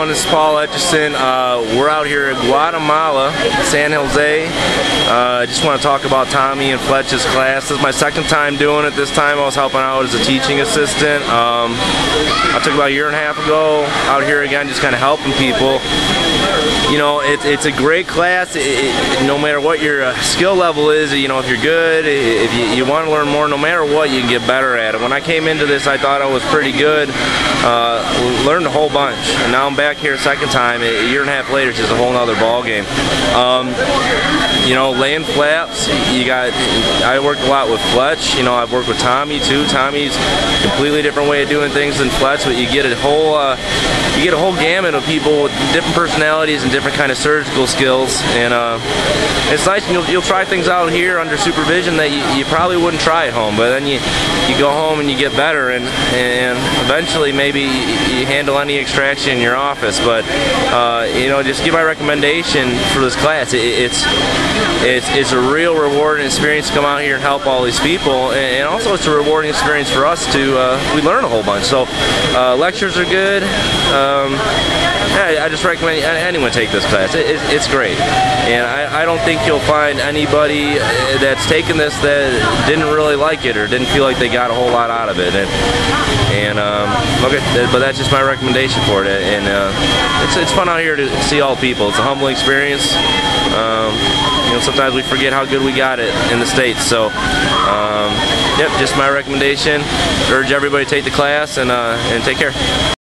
everyone, this is Paul Etchison. We're out here in Guatemala, San Jose. I just want to talk about Tommy and Fletch's class. This is my second time doing it. This time I was helping out as a teaching assistant. I took about a year and a half ago out here again, just kind of helping people. You know, it's a great class. No matter what your skill level is, you know, if you're good, if you want to learn more, no matter what, you can get better at it. When I came into this, I thought I was pretty good. Learned a whole bunch, and now I'm back here a second time. A year and a half later, it's just a whole nother ball game. You know, laying flaps. I worked a lot with Fletch. You know, I've worked with Tommy too. Tommy's a completely different way of doing things than Fletch, but you get a whole gamut of people with different personalities and different kind of surgical skills. And it's nice. You'll try things out here under supervision that you probably wouldn't try at home, but then you go home and you get better, and eventually maybe you handle any extraction in your office. But you know, just give my recommendation for this class. It's a real rewarding experience to come out here and help all these people, and also it's a rewarding experience for us to we learn a whole bunch. So lectures are good. Yeah, I just recommend anyone take this class. It's great, and I don't think you'll find anybody that's taken this that didn't really like it or didn't feel like they got a whole lot out of it. Okay, but that's just my recommendation for it. And it's fun out here to see all people. It's a humbling experience. You know, sometimes we forget how good we got it in the States. So, yep, just my recommendation. Urge everybody to take the class and take care.